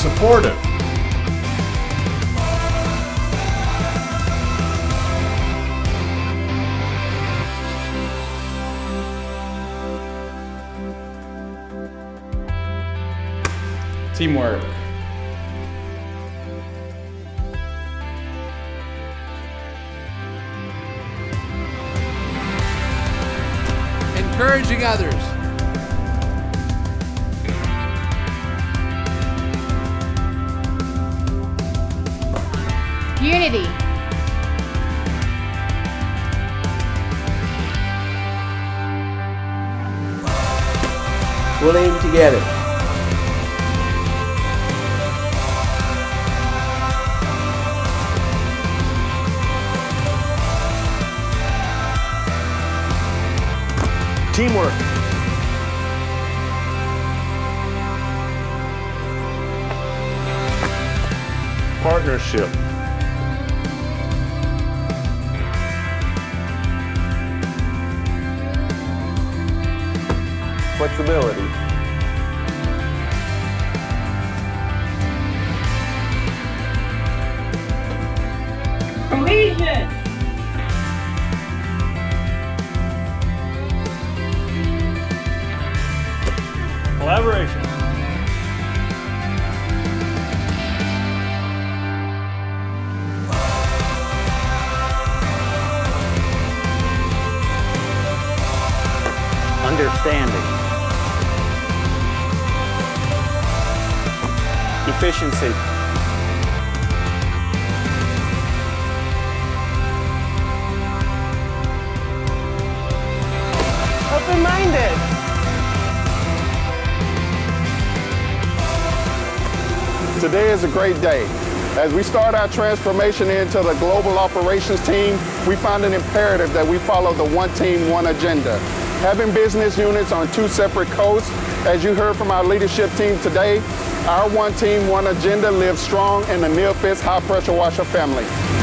supportive, teamwork, encouraging others, unity, we'll aim together. Teamwork. Partnership. Flexibility. Cohesion. Collaboration. Understanding. Efficiency. Open-minded. Today is a great day. As we start our transformation into the Global Operations Team, we find it imperative that we follow the one team, one agenda. Having business units on two separate coasts, as you heard from our leadership team today, our one team, one agenda lives strong in the Nilfisk High Pressure Washer family.